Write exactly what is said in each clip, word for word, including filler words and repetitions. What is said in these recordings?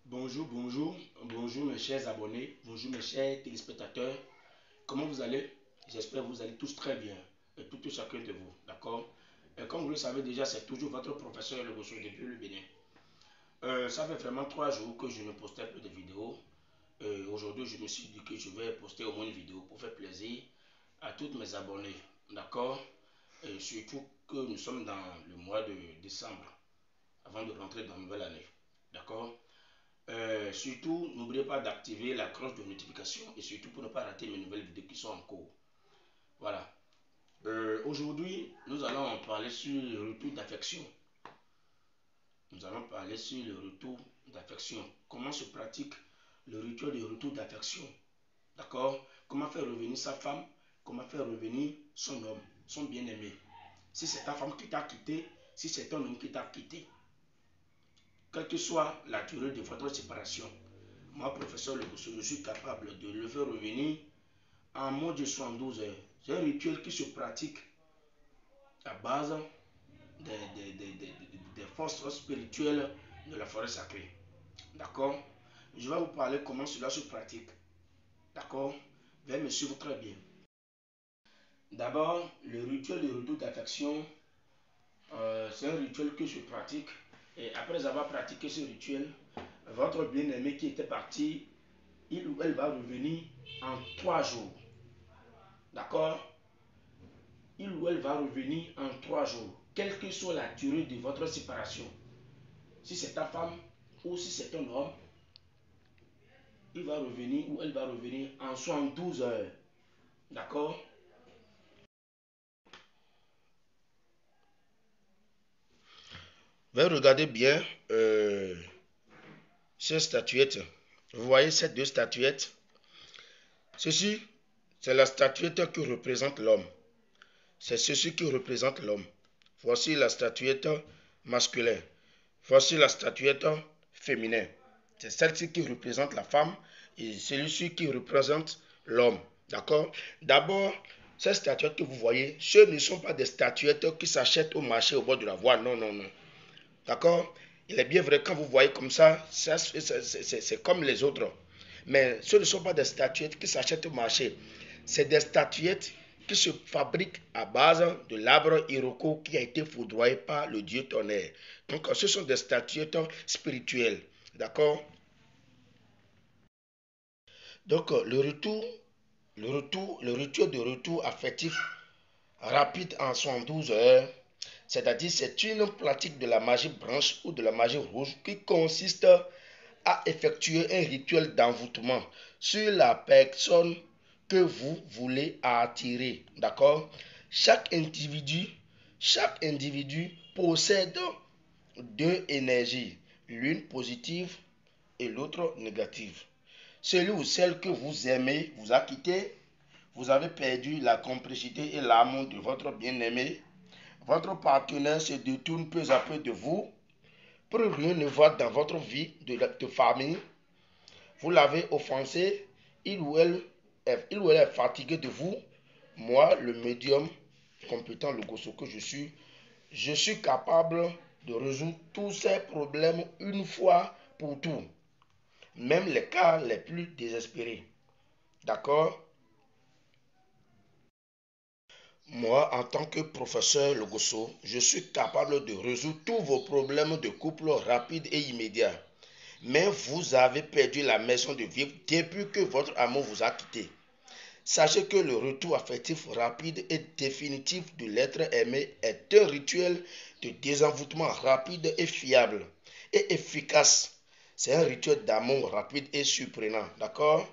Bonjour, bonjour, bonjour mes chers abonnés, bonjour mes chers téléspectateurs. Comment vous allez? J'espère que vous allez tous très bien, et tout et chacun de vous, d'accord? Et comme vous le savez déjà, c'est toujours votre professeur Le Gosso depuis le Bénin. Euh, ça fait vraiment trois jours que je ne postais plus de vidéos. Euh, Aujourd'hui, je me suis dit que je vais poster au moins une vidéo pour faire plaisir à tous mes abonnés, d'accord? Et surtout que nous sommes dans le mois de décembre, avant de rentrer dans la nouvelle année, d'accord? Euh, surtout, n'oubliez pas d'activer la cloche de notification et surtout pour ne pas rater mes nouvelles vidéos qui sont en cours. Voilà. Euh, Aujourd'hui, nous allons parler sur le retour d'affection. Nous allons parler sur le retour d'affection. Comment se pratique le rituel de retour d'affection. D'accord? Comment faire revenir sa femme? Comment faire revenir son homme, son bien-aimé? Si c'est ta femme qui t'a quitté, si c'est ton homme qui t'a quitté. Quelle que soit la durée de votre séparation, moi, professeur Le Gosso, je suis capable de le faire revenir en moins de soixante-douze heures. C'est un rituel qui se pratique à base des, des, des, des, des forces spirituelles de la forêt sacrée. D'accord? Je vais vous parler comment cela se pratique. D'accord? Veuillez me suivre très bien. D'abord, le rituel de retour d'affection, euh, c'est un rituel que je pratique. Et après avoir pratiqué ce rituel, votre bien-aimé qui était parti, il ou elle va revenir en trois jours. D'accord? Il ou elle va revenir en trois jours, quelle que soit la durée de votre séparation. Si c'est ta femme ou si c'est ton homme, il va revenir ou elle va revenir en soixante-douze heures. D'accord? Veuillez regarder bien euh, ces statuettes. Vous voyez ces deux statuettes? Ceci, c'est la statuette qui représente l'homme. C'est ceci qui représente l'homme. Voici la statuette masculine. Voici la statuette féminin. C'est celle-ci qui représente la femme et celui-ci qui représente l'homme. D'accord? D'abord, ces statuettes que vous voyez, ce ne sont pas des statuettes qui s'achètent au marché au bord de la voie. Non, non, non. D'accord? Il est bien vrai, quand vous voyez comme ça, ça c'est comme les autres. Mais ce ne sont pas des statuettes qui s'achètent au marché. C'est des statuettes qui se fabriquent à base de l'arbre Iroko qui a été foudroyé par le dieu tonnerre. Donc, ce sont des statuettes spirituelles. D'accord? Donc, le retour, le retour, le rituel de retour affectif rapide en soixante-douze heures, c'est-à-dire c'est une pratique de la magie blanche ou de la magie rouge qui consiste à effectuer un rituel d'envoûtement sur la personne que vous voulez attirer. D'accord? Chaque individu, chaque individu possède deux énergies, l'une positive et l'autre négative. Celui ou celle que vous aimez vous a quitté, vous avez perdu la complicité et l'amour de votre bien-aimé. Votre partenaire se détourne peu à peu de vous pour rien ne voir dans votre vie de, de famille. Vous l'avez offensé, il ou, elle est, il ou elle est fatigué de vous. Moi, le médium compétent, le gosso que je suis, je suis capable de résoudre tous ces problèmes une fois pour tout. Même les cas les plus désespérés. D'accord? Moi, en tant que professeur Le Gosso, je suis capable de résoudre tous vos problèmes de couple rapides et immédiats. Mais vous avez perdu la maison de vivre depuis que votre amour vous a quitté. Sachez que le retour affectif rapide et définitif de l'être aimé est un rituel de désenvoûtement rapide et fiable et efficace. C'est un rituel d'amour rapide et surprenant. D'accord?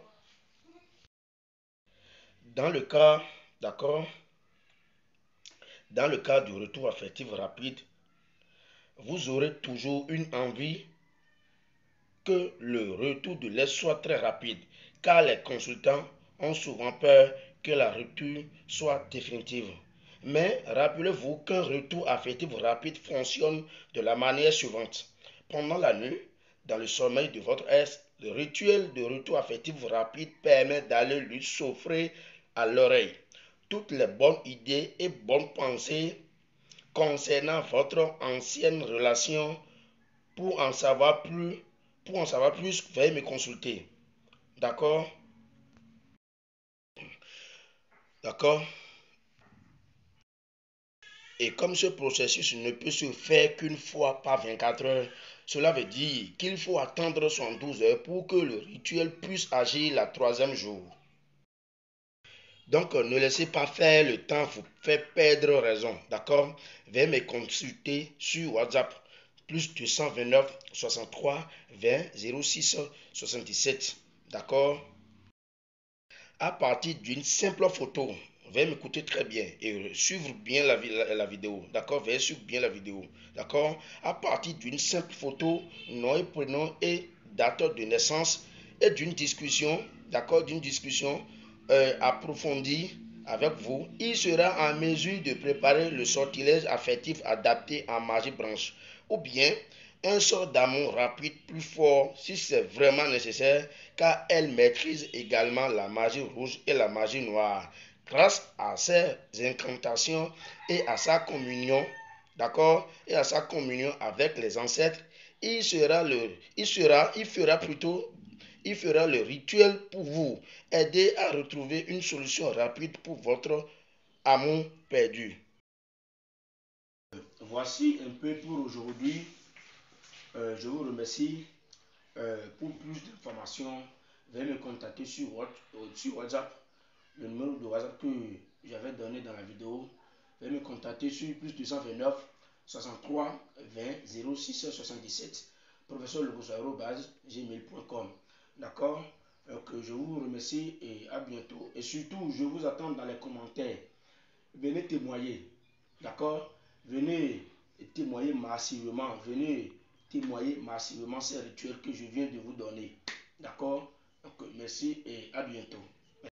Dans le cas, d'accord? Dans le cas du retour affectif rapide, vous aurez toujours une envie que le retour de l'aide soit très rapide, car les consultants ont souvent peur que la rupture soit définitive. Mais rappelez-vous qu'un retour affectif rapide fonctionne de la manière suivante. Pendant la nuit, dans le sommeil de votre ex, le rituel de retour affectif rapide permet d'aller lui s'offrir à l'oreille toutes les bonnes idées et bonnes pensées concernant votre ancienne relation pour en savoir plus Pour en savoir plus, veuillez me consulter. D'accord? D'accord? Et comme ce processus ne peut se faire qu'une fois par vingt-quatre heures, cela veut dire qu'il faut attendre soixante-douze heures pour que le rituel puisse agir la troisième jour. Donc, ne laissez pas faire le temps vous fait perdre raison. D'accord? Veuillez me consulter sur WhatsApp. Plus deux cent vingt-neuf, soixante-trois, vingt, zéro six, soixante-dix-sept. D'accord? À partir d'une simple photo, veuillez m'écouter très bien et suivre bien la, la, la vidéo. D'accord? Veuillez suivre bien la vidéo. D'accord? À partir d'une simple photo, nom et prénom et date de naissance et d'une discussion, d'accord? D'une discussion euh, approfondie avec vous, il sera en mesure de préparer le sortilège affectif adapté en magie branche ou bien un sort d'amour rapide plus fort si c'est vraiment nécessaire, car elle maîtrise également la magie rouge et la magie noire. Grâce à ses incantations et à sa communion, d'accord, et à sa communion avec les ancêtres, il sera le, il sera, il fera plutôt, il fera le rituel pour vous aider à retrouver une solution rapide pour votre amour perdu. Voici un peu pour aujourd'hui. Euh, je vous remercie. Euh, pour plus d'informations, veuillez me contacter sur, sur WhatsApp. Le numéro de WhatsApp que j'avais donné dans la vidéo. Veuillez me contacter sur plus deux cent vingt-neuf, soixante-trois, vingt, zéro six, soixante-dix-sept. professeur legoso arobase gmail point com. D'accord? Donc, je vous remercie et à bientôt. Et surtout, je vous attends dans les commentaires. Venez témoigner. D'accord? Venez témoigner massivement. Venez témoigner massivement ces rituels que je viens de vous donner. D'accord? Donc, merci et à bientôt.